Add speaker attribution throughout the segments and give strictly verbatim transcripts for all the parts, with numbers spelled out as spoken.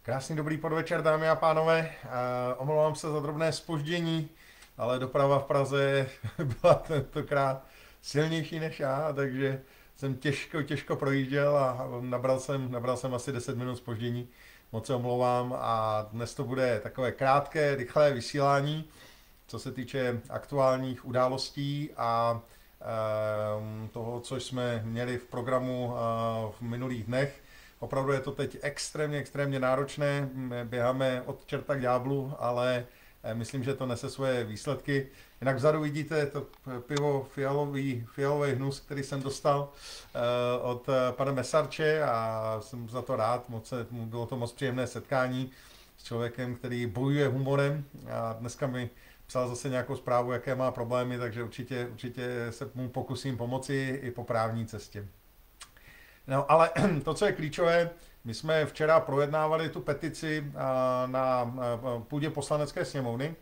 Speaker 1: Krásný dobrý podvečer, dámy a pánové. Uh, omlouvám se za drobné zpoždění, ale doprava v Praze byla tentokrát silnější než já, takže jsem těžko, těžko projížděl a nabral jsem, nabral jsem asi deset minut zpoždění. Moc se omlouvám a dnes to bude takové krátké, rychlé vysílání, co se týče aktuálních událostí a uh, toho, co jsme měli v programu uh, v minulých dnech. Opravdu je to teď extrémně, extrémně náročné, běháme od čerta k ďáblu, ale myslím, že to nese svoje výsledky. Jinak vzadu vidíte to pivo fialový, fialový hnus, který jsem dostal od pana Mesarče a jsem za to rád, moc se, bylo to moc příjemné setkání s člověkem, který bojuje humorem a dneska mi psal zase nějakou zprávu, jaké má problémy, takže určitě, určitě se mu pokusím pomoci i po právní cestě. No, ale to, co je klíčové, my jsme včera projednávali tu petici na půdě Poslanecké sněmovny.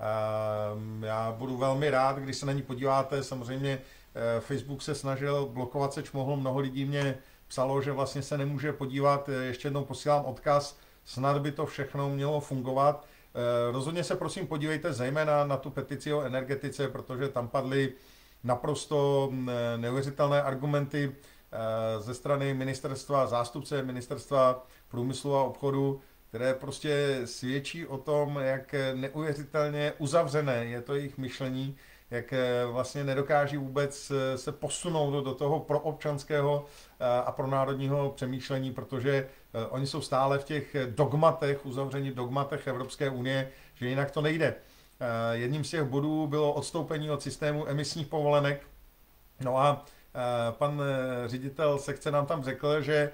Speaker 1: Já budu velmi rád, když se na ní podíváte. Samozřejmě Facebook se snažil blokovat, seč mohl. Mnoho lidí mě psalo, že vlastně se nemůže podívat. Ještě jednou posílám odkaz. Snad by to všechno mělo fungovat. Rozhodně se prosím podívejte zejména na tu petici o energetice, protože tam padly naprosto neuvěřitelné argumenty ze strany ministerstva, zástupce ministerstva průmyslu a obchodu, které prostě svědčí o tom, jak neuvěřitelně uzavřené je to jejich myšlení, jak vlastně nedokáží vůbec se posunout do toho proobčanského a pronárodního přemýšlení, protože oni jsou stále v těch dogmatech, uzavření dogmatech Evropské unie, že jinak to nejde. Jedním z těch bodů bylo odstoupení od systému emisních povolenek. No a pan ředitel sekce nám tam řekl, že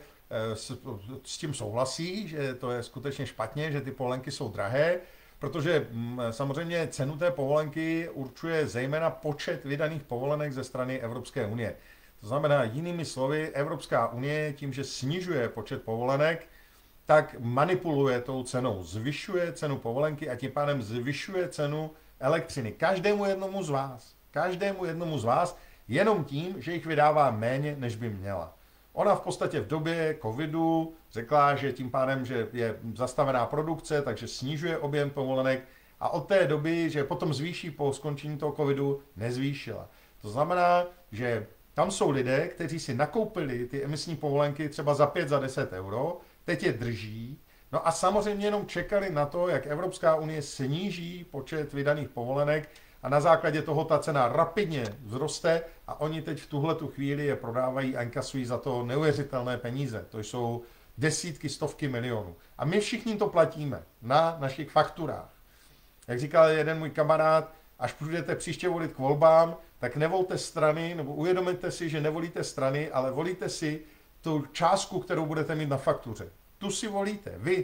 Speaker 1: s tím souhlasí, že to je skutečně špatně, že ty povolenky jsou drahé, protože samozřejmě cenu té povolenky určuje zejména počet vydaných povolenek ze strany Evropské unie. To znamená, jinými slovy, Evropská unie tím, že snižuje počet povolenek, tak manipuluje tou cenou, zvyšuje cenu povolenky a tím pádem zvyšuje cenu elektřiny. Každému jednomu z vás, každému jednomu z vás, jenom tím, že jich vydává méně, než by měla. Ona v podstatě v době covidu řekla, že tím pádem, že je zastavená produkce, takže snižuje objem povolenek a od té doby, že potom zvýší po skončení toho covidu, nezvýšila. To znamená, že tam jsou lidé, kteří si nakoupili ty emisní povolenky třeba za pět, za deset euro, teď je drží, no a samozřejmě jenom čekali na to, jak Evropská unie sníží počet vydaných povolenek, a na základě toho ta cena rapidně vzroste a oni teď v tuhletu chvíli je prodávají a inkasují za to neuvěřitelné peníze. To jsou desítky, stovky milionů. A my všichni to platíme na našich fakturách. Jak říkal jeden můj kamarád, až půjdete příště volit k volbám, tak nevolte strany, nebo uvědomte si, že nevolíte strany, ale volíte si tu částku, kterou budete mít na faktuře. Tu si volíte, vy.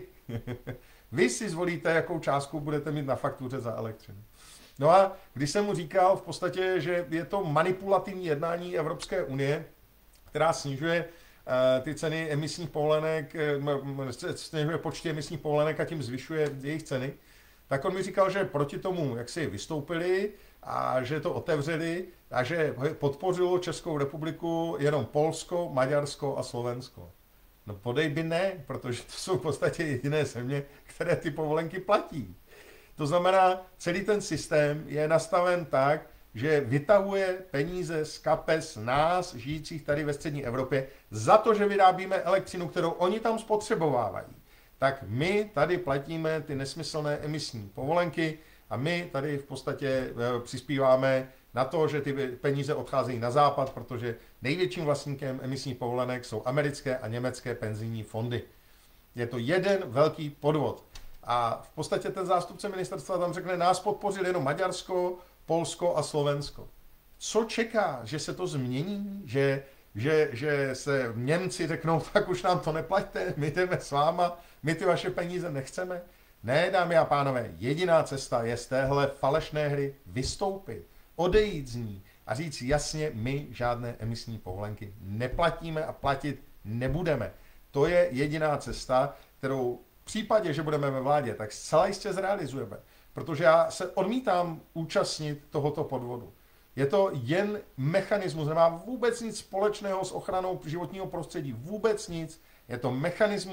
Speaker 1: Vy si zvolíte, jakou částku budete mít na faktuře za elektřinu. No a když jsem mu říkal v podstatě, že je to manipulativní jednání Evropské unie, která snižuje uh, ty ceny emisních povolenek, uh, snižuje počty emisních povolenek a tím zvyšuje jejich ceny, tak on mi říkal, že proti tomu, jak si vystoupili a že to otevřeli a že podpořilo Českou republiku jenom Polsko, Maďarsko a Slovensko. No podej by ne, protože to jsou v podstatě jediné země, které ty povolenky platí. To znamená, celý ten systém je nastaven tak, že vytahuje peníze z kapes nás, žijících tady ve střední Evropě, za to, že vyrábíme elektřinu, kterou oni tam spotřebovávají. Tak my tady platíme ty nesmyslné emisní povolenky a my tady v podstatě přispíváme na to, že ty peníze odcházejí na západ, protože největším vlastníkem emisních povolenek jsou americké a německé penzijní fondy. Je to jeden velký podvod. A v podstatě ten zástupce ministerstva tam řekne, nás podpořil jenom Maďarsko, Polsko a Slovensko. Co čeká, že se to změní? Že, že, že se Němci řeknou, tak už nám to neplaťte, my jdeme s váma, my ty vaše peníze nechceme? Ne, dámy a pánové, jediná cesta je z téhle falešné hry vystoupit, odejít z ní a říct jasně, my žádné emisní povolenky neplatíme a platit nebudeme. To je jediná cesta, kterou v případě, že budeme ve vládě, tak zcela jistě zrealizujeme. Protože já se odmítám účastnit tohoto podvodu. Je to jen mechanismus, nemá vůbec nic společného s ochranou životního prostředí. Vůbec nic. Je to mechanismus,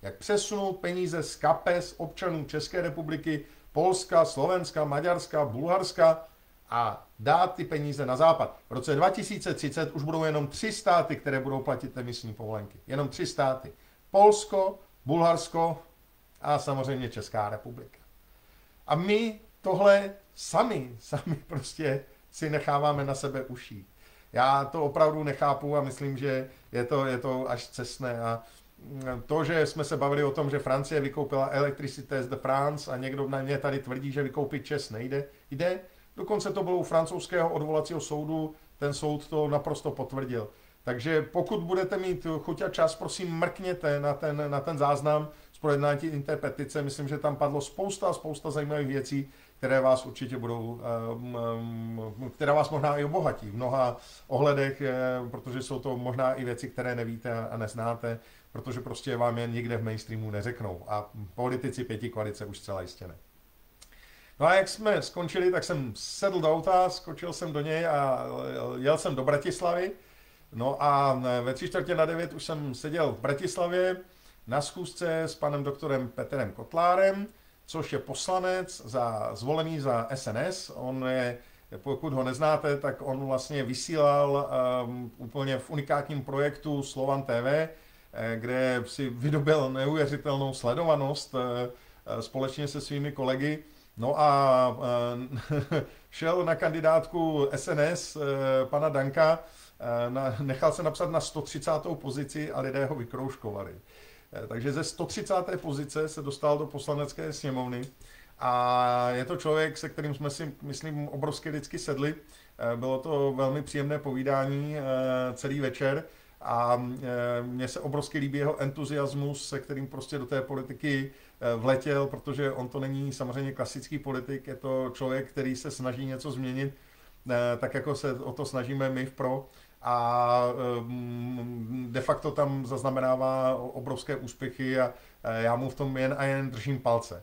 Speaker 1: Jak přesunout peníze z kapes občanů České republiky, Polska, Slovenska, Maďarska, Bulharska a dát ty peníze na západ. V roce dva tisíce třicet už budou jenom tři státy, které budou platit emisní povolenky. Jenom tři státy. Polsko, Bulharsko a samozřejmě Česká republika. A my tohle sami, sami prostě si necháváme na sebe ušít. Já to opravdu nechápu a myslím, že je to, je to až cestné. A to, že jsme se bavili o tom, že Francie vykoupila Electricité de France a někdo na mě tady tvrdí, že vykoupit ČEZ nejde, jde. Dokonce to bylo u francouzského odvolacího soudu, ten soud to naprosto potvrdil. Takže pokud budete mít chuť a čas, prosím mrkněte na ten, na ten záznam z projednání té petice. Myslím, že tam padlo spousta, spousta zajímavých věcí, které vás určitě budou, které vás možná i obohatí v mnoha ohledech, protože jsou to možná i věci, které nevíte a neznáte, protože prostě vám je nikde v mainstreamu neřeknou. A politici pěti koalice už zcela jistě ne. No a jak jsme skončili, tak jsem sedl do auta, skočil jsem do něj a jel jsem do Bratislavy. No a ve tři čtvrtě na devět už jsem seděl v Bratislavě na schůzce s panem doktorem Petrem Kotlárem, což je poslanec za, zvolený za S N S. On je, pokud ho neznáte, tak on vlastně vysílal um, úplně v unikátním projektu Slovan T V, kde si vydobil neuvěřitelnou sledovanost uh, společně se svými kolegy. No a uh, šel na kandidátku S N S uh, pana Danka, uh, na, nechal se napsat na sto třicátou pozici a lidé ho vykroužkovali. Takže ze sto třicáté pozice se dostal do poslanecké sněmovny a je to člověk, se kterým jsme si, myslím, obrovsky lidsky sedli. Bylo to velmi příjemné povídání celý večer a mně se obrovsky líbí jeho entuziasmus, se kterým prostě do té politiky vletěl, protože on to není samozřejmě klasický politik, je to člověk, který se snaží něco změnit, tak jako se o to snažíme my v Pro. A de facto tam zaznamenává obrovské úspěchy a já mu v tom jen a jen držím palce.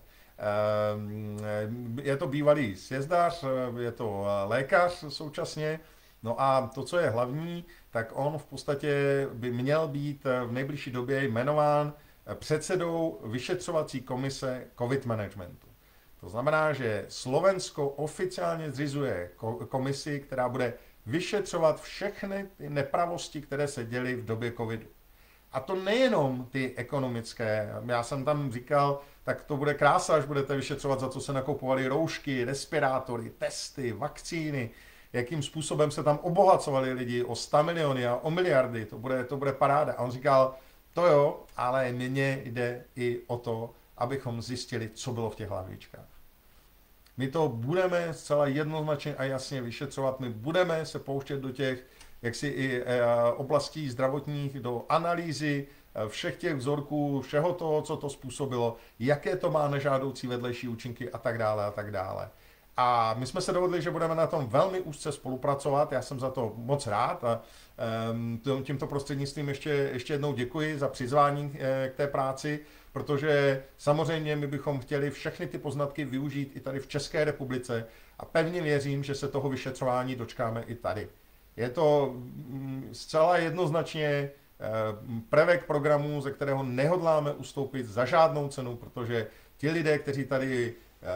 Speaker 1: Je to bývalý sjezdař, je to lékař současně, no a to, co je hlavní, tak on v podstatě by měl být v nejbližší době jmenován předsedou vyšetřovací komise COVID managementu. To znamená, že Slovensko oficiálně zřizuje komisi, která bude vyšetřovat všechny ty nepravosti, které se děly v době covidu. A to nejenom ty ekonomické. Já jsem tam říkal, tak to bude krása, až budete vyšetřovat, za co se nakupovaly roušky, respirátory, testy, vakcíny, jakým způsobem se tam obohacovali lidi o sto miliony a o miliardy. To bude, to bude paráda. A on říkal, to jo, ale mně jde i o to, abychom zjistili, co bylo v těch lahvičkách. My to budeme zcela jednoznačně a jasně vyšetřovat, my budeme se pouštět do těch jaksi i oblastí zdravotních, do analýzy všech těch vzorků, všeho toho, co to způsobilo, jaké to má nežádoucí vedlejší účinky a tak dále a tak dále. A my jsme se dohodli, že budeme na tom velmi úzce spolupracovat, já jsem za to moc rád a tímto prostřednictvím ještě, ještě jednou děkuji za přizvání k té práci, protože samozřejmě my bychom chtěli všechny ty poznatky využít i tady v České republice a pevně věřím, že se toho vyšetřování dočkáme i tady. Je to zcela jednoznačně prvek programu, ze kterého nehodláme ustoupit za žádnou cenu, protože ti lidé, kteří tady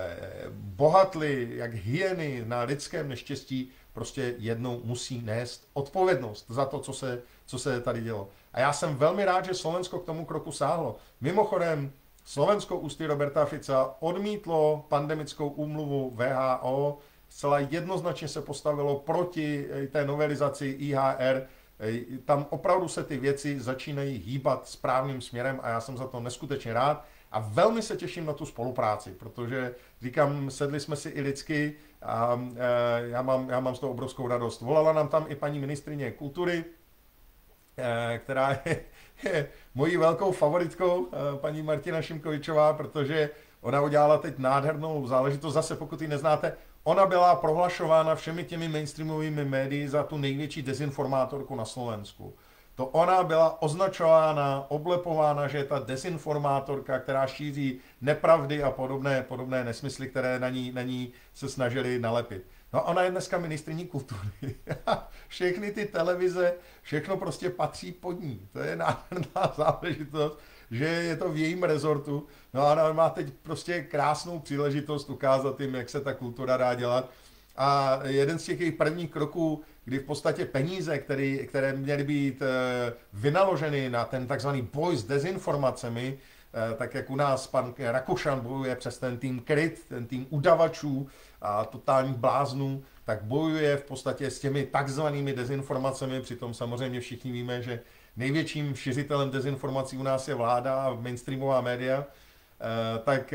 Speaker 1: bohatli jak hyeny na lidském neštěstí, prostě jednou musí nést odpovědnost za to, co se, co se tady dělo. A já jsem velmi rád, že Slovensko k tomu kroku sáhlo. Mimochodem, Slovensko ústy Roberta Fica odmítlo pandemickou úmluvu W H O, zcela jednoznačně se postavilo proti té novelizaci I H R. Tam opravdu se ty věci začínají hýbat správným směrem a já jsem za to neskutečně rád. A velmi se těším na tu spolupráci, protože říkám, sedli jsme si i lidsky a e, já, mám, já mám z toho obrovskou radost. Volala nám tam i paní ministryně kultury, e, která je, je mojí velkou favoritkou, e, paní Martina Šimkovičová, protože ona udělala teď nádhernou záležitost, zase pokud ji neznáte, ona byla prohlašována všemi těmi mainstreamovými médii za tu největší dezinformátorku na Slovensku. To ona byla označována, oblepována, že je ta dezinformátorka, která šíří nepravdy a podobné, podobné nesmysly, které na ní, na ní se snažili nalepit. No ona je dneska ministryní kultury. Všechny ty televize, všechno prostě patří pod ní. To je nádherná záležitost. že je to v jejím rezortu. No a ona má teď prostě krásnou příležitost ukázat jim, jak se ta kultura dá dělat. A jeden z těch jejich prvních kroků, kdy v podstatě peníze, který, které měly být vynaloženy na ten takzvaný boj s dezinformacemi, tak jak u nás pan Rakušan bojuje přes ten tým kryt, ten tým udavačů a totálních bláznů, tak bojuje v podstatě s těmi takzvanými dezinformacemi, přitom samozřejmě všichni víme, že největším šiřitelem dezinformací u nás je vláda a mainstreamová média, tak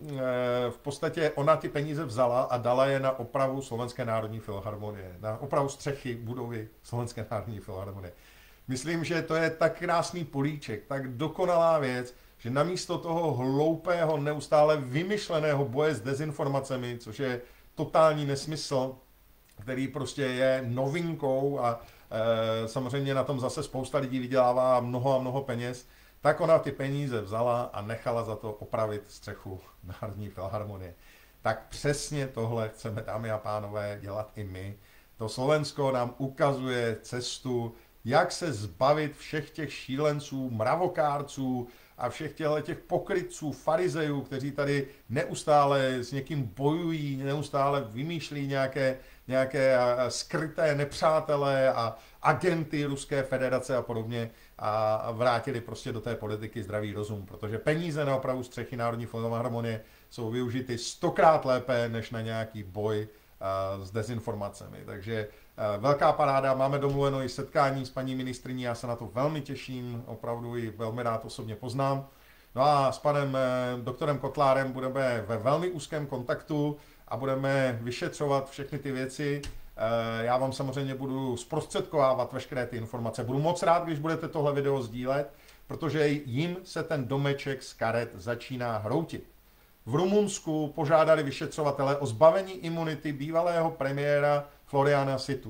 Speaker 1: v podstatě ona ty peníze vzala a dala je na opravu Slovenské národní filharmonie, na opravu střechy budovy Slovenské národní filharmonie. Myslím, že to je tak krásný políček, tak dokonalá věc, že namísto toho hloupého, neustále vymyšleného boje s dezinformacemi, což je totální nesmysl, který prostě je novinkou a e, samozřejmě na tom zase spousta lidí vydělává mnoho a mnoho peněz, tak ona ty peníze vzala a nechala za to opravit střechu Národní filharmonie. Tak přesně tohle chceme, dámy a pánové, dělat i my. To Slovensko nám ukazuje cestu, jak se zbavit všech těch šílenců, mravokárců a všech těchto těch pokrytců, farizejů, kteří tady neustále s někým bojují, neustále vymýšlí nějaké, nějaké skryté nepřátelé a agenty Ruské federace a podobně a vrátili prostě do té politiky zdravý rozum, protože peníze na opravu střechy Národní filharmonie jsou využity stokrát lépe než na nějaký boj s dezinformacemi. Takže velká paráda, máme domluveno i setkání s paní ministryní, já se na to velmi těším, opravdu ji velmi rád osobně poznám. No a s panem doktorem Kotlárem budeme ve velmi úzkém kontaktu a budeme vyšetřovat všechny ty věci. Já vám samozřejmě budu zprostředkovávat veškeré ty informace. Budu moc rád, když budete tohle video sdílet, protože jim se ten domeček z karet začíná hroutit. V Rumunsku požádali vyšetřovatele o zbavení imunity bývalého premiéra Floriana Situ.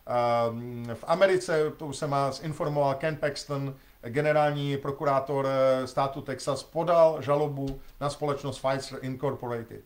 Speaker 1: V Americe, to už se má zinformoval Ken Paxton, generální prokurátor státu Texas, podal žalobu na společnost Pfizer Incorporated.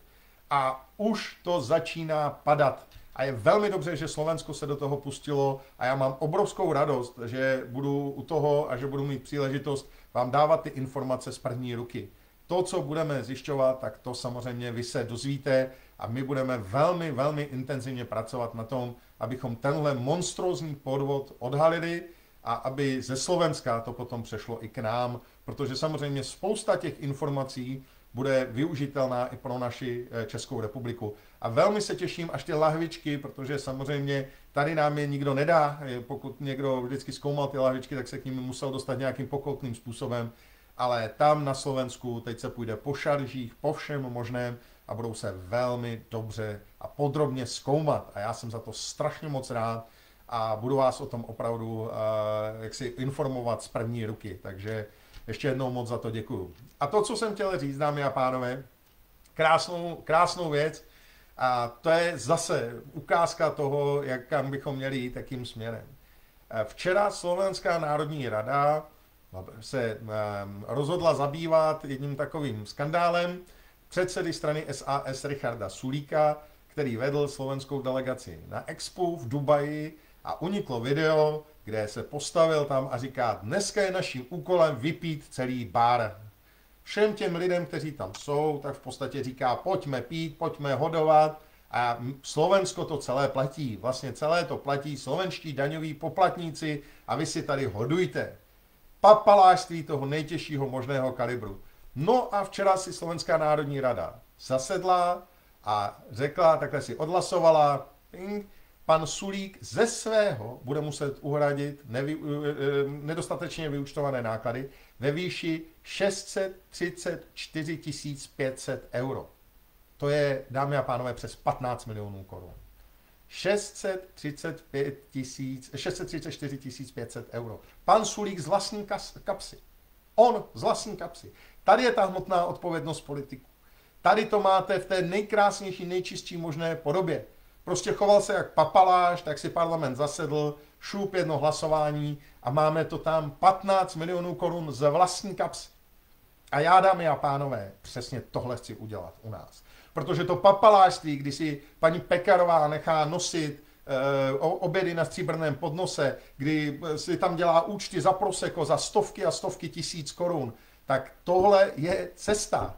Speaker 1: A už to začíná padat. A je velmi dobře, že Slovensko se do toho pustilo a já mám obrovskou radost, že budu u toho a že budu mít příležitost vám dávat ty informace z první ruky. To, co budeme zjišťovat, tak to samozřejmě vy se dozvíte a my budeme velmi, velmi intenzivně pracovat na tom, abychom tenhle monstrózní podvod odhalili a aby ze Slovenska to potom přešlo i k nám, protože samozřejmě spousta těch informací bude využitelná i pro naši Českou republiku. A velmi se těším, až ty lahvičky, protože samozřejmě tady nám je nikdo nedá, pokud někdo vždycky zkoumal ty lahvičky, tak se k nim musel dostat nějakým pokoutným způsobem, ale tam na Slovensku teď se půjde po šaržích, po všem možném a budou se velmi dobře a podrobně zkoumat. A já jsem za to strašně moc rád a budu vás o tom opravdu uh, jaksi informovat z první ruky. Takže ještě jednou moc za to děkuju. A to, co jsem chtěl říct, dámy a pánové, krásnou, krásnou věc, a to je zase ukázka toho, jak kam bychom měli jít, jakým směrem. Včera Slovenská národní rada se rozhodla zabývat jedním takovým skandálem předsedy strany S A S Richarda Sulíka, který vedl slovenskou delegaci na Expu v Dubaji a uniklo video, kde se postavil tam a říká, dneska je naším úkolem vypít celý bar. Všem těm lidem, kteří tam jsou, tak v podstatě říká, pojďme pít, pojďme hodovat a Slovensko to celé platí. Vlastně celé to platí slovenští daňoví poplatníci a vy si tady hodujte. Papalášství toho nejtěžšího možného kalibru. No a včera si Slovenská národní rada zasedla a řekla, takhle si odhlasovala, ping, pan Sulík ze svého bude muset uhradit nevy, nedostatečně vyúčtované náklady ve výši šest set třicet čtyři tisíc pět set euro. To je, dámy a pánové, přes patnáct milionů korun. šest set třicet čtyři tisíc pět set euro. Pan Sulík z vlastní kapsy. On z vlastní kapsy. Tady je ta hmotná odpovědnost politiků. Tady to máte v té nejkrásnější, nejčistší možné podobě. Prostě choval se jak papaláš, tak si parlament zasedl, šup jedno hlasování a máme to tam patnáct milionů korun z vlastní kapsy. A já, dámy a pánové, přesně tohle chci udělat u nás. Protože to papalášství, kdy si paní Pekarová nechá nosit e, obědy na stříbrném podnose, kdy si tam dělá účty za proseko za stovky a stovky tisíc korun, tak tohle je cesta.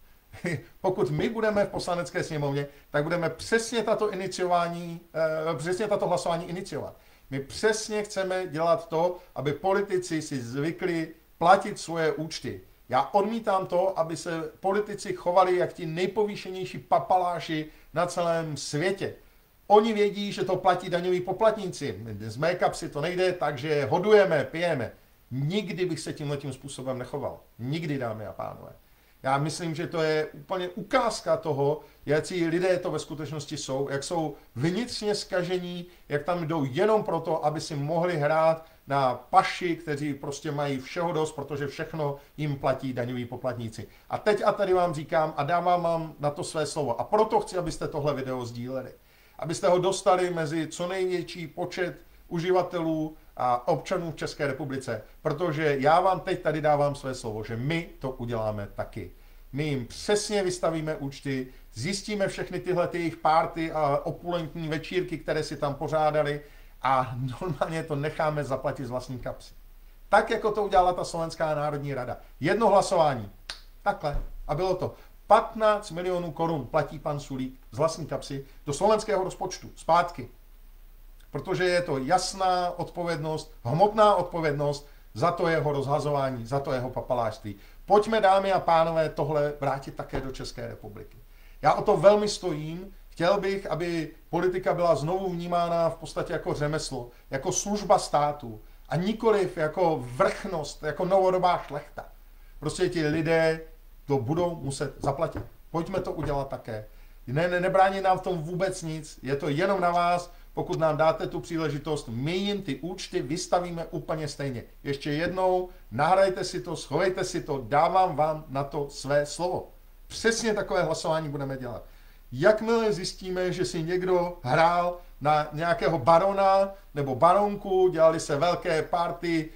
Speaker 1: Pokud my budeme v poslanecké sněmovně, tak budeme přesně tato iniciování, přesně tato hlasování iniciovat. My přesně chceme dělat to, aby politici si zvykli platit svoje účty. Já odmítám to, aby se politici chovali jak ti nejpovýšenější papaláši na celém světě. Oni vědí, že to platí daňoví poplatníci. Z mé kapsy to nejde, takže hodujeme, pijeme. Nikdy bych se tímhletím způsobem nechoval. Nikdy, dámy a pánové. Já myslím, že to je úplně ukázka toho, jaký lidé to ve skutečnosti jsou, jak jsou vnitřně zkažení, jak tam jdou jenom proto, aby si mohli hrát na paši, kteří prostě mají všeho dost, protože všechno jim platí daňoví poplatníci. A teď a tady vám říkám a dávám vám na to své slovo. A proto chci, abyste tohle video sdíleli. Abyste ho dostali mezi co největší počet uživatelů a občanů v České republice. Protože já vám teď tady dávám své slovo, že my to uděláme taky. My jim přesně vystavíme účty, zjistíme všechny tyhle ty jejich párty a opulentní večírky, které si tam pořádali a normálně to necháme zaplatit z vlastní kapsy. Tak, jako to udělala ta Slovenská národní rada. Jedno hlasování. Takhle. A bylo to. patnáct milionů korun platí pan Sulík z vlastní kapsy do slovenského rozpočtu. Zpátky. Protože je to jasná odpovědnost, hmotná odpovědnost za to jeho rozhazování, za to jeho papalášství. Pojďme, dámy a pánové, tohle vrátit také do České republiky. Já o to velmi stojím. Chtěl bych, aby politika byla znovu vnímána v podstatě jako řemeslo, jako služba státu a nikoliv jako vrchnost, jako novodobá šlechta. Prostě ti lidé to budou muset zaplatit. Pojďme to udělat také. Ne, ne, nebrání nám v tom vůbec nic, je to jenom na vás. Pokud nám dáte tu příležitost, my jim ty účty vystavíme úplně stejně. Ještě jednou, nahrajte si to, schovejte si to, dávám vám na to své slovo. Přesně takové hlasování budeme dělat. Jakmile zjistíme, že si někdo hrál na nějakého barona nebo baronku, dělali se velké party,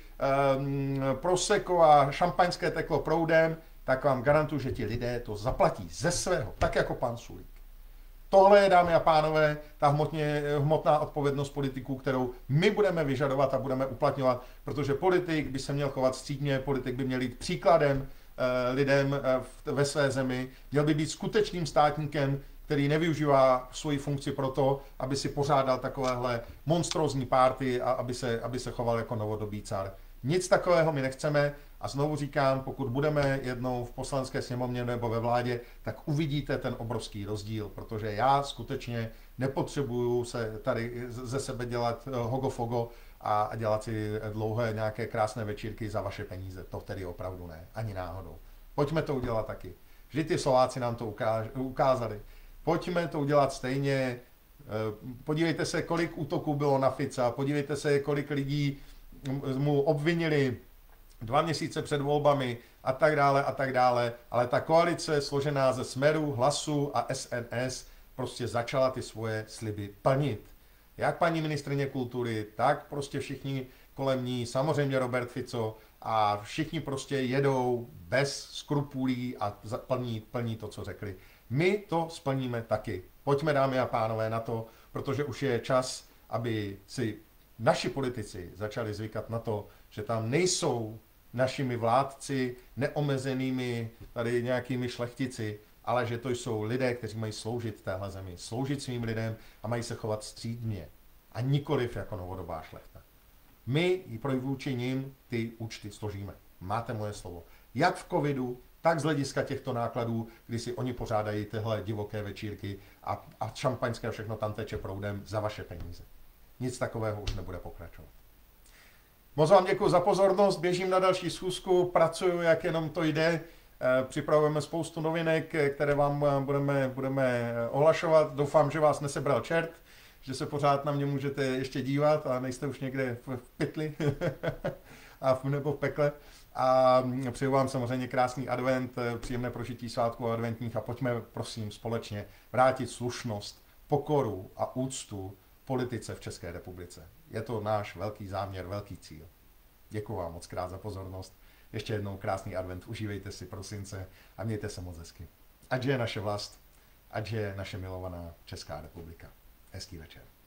Speaker 1: um, prosecco a šampaňské teklo proudem, tak vám garantuju, že ti lidé to zaplatí ze svého, tak jako pan Sulík. Tohle je, dámy a pánové, ta hmotně, hmotná odpovědnost politiků, kterou my budeme vyžadovat a budeme uplatňovat, protože politik by se měl chovat střídmě, politik by měl jít příkladem eh, lidem eh, ve své zemi, měl by být skutečným státníkem, který nevyužívá svoji funkci proto, aby si pořádal takovéhle monstrózní párty a aby se, aby se choval jako novodobý car. Nic takového my nechceme a znovu říkám, pokud budeme jednou v poslanecké sněmovně nebo ve vládě, tak uvidíte ten obrovský rozdíl, protože já skutečně nepotřebuju se tady ze sebe dělat hogofogo a dělat si dlouhé nějaké krásné večírky za vaše peníze. To tedy opravdu ne, ani náhodou. Pojďme to udělat taky. Vždyť ty Slováci nám to ukázali. Pojďme to udělat stejně. Podívejte se, kolik útoků bylo na Fica, podívejte se, kolik lidí mu obvinili dva měsíce před volbami a tak dále a tak dále, ale ta koalice složená ze Smeru, Hlasu a S N S prostě začala ty svoje sliby plnit. Jak paní ministryně kultury, tak prostě všichni kolem ní, samozřejmě Robert Fico a všichni prostě jedou bez skrupulí a plní, plní to, co řekli. My to splníme taky. Pojďme, dámy a pánové, na to, protože už je čas, aby si naši politici začali zvykat na to, že tam nejsou našimi vládci neomezenými tady nějakými šlechtici, ale že to jsou lidé, kteří mají sloužit téhle zemi, sloužit svým lidem a mají se chovat střídmě a nikoliv jako novodobá šlechta. My i pro vůči nim ty účty složíme. Máte moje slovo. Jak v covidu, tak z hlediska těchto nákladů, kdy si oni pořádají tyhle divoké večírky a, a šampaňské a všechno tam teče proudem za vaše peníze. Nic takového už nebude pokračovat. Moc vám děkuji za pozornost, běžím na další schůzku, pracuju, jak jenom to jde, připravujeme spoustu novinek, které vám budeme, budeme ohlašovat. Doufám, že vás nesebral čert, že se pořád na mě můžete ještě dívat a nejste už někde v pytli a v, nebo v pekle. A přeju vám samozřejmě krásný advent, příjemné prožití svátků adventních a pojďme, prosím, společně vrátit slušnost, pokoru a úctu politice v České republice. Je to náš velký záměr, velký cíl. Děkuji vám moc krát za pozornost. Ještě jednou krásný advent, užívejte si prosince a mějte se moc hezky. Ať je naše vlast, ať je naše milovaná Česká republika. Hezký večer.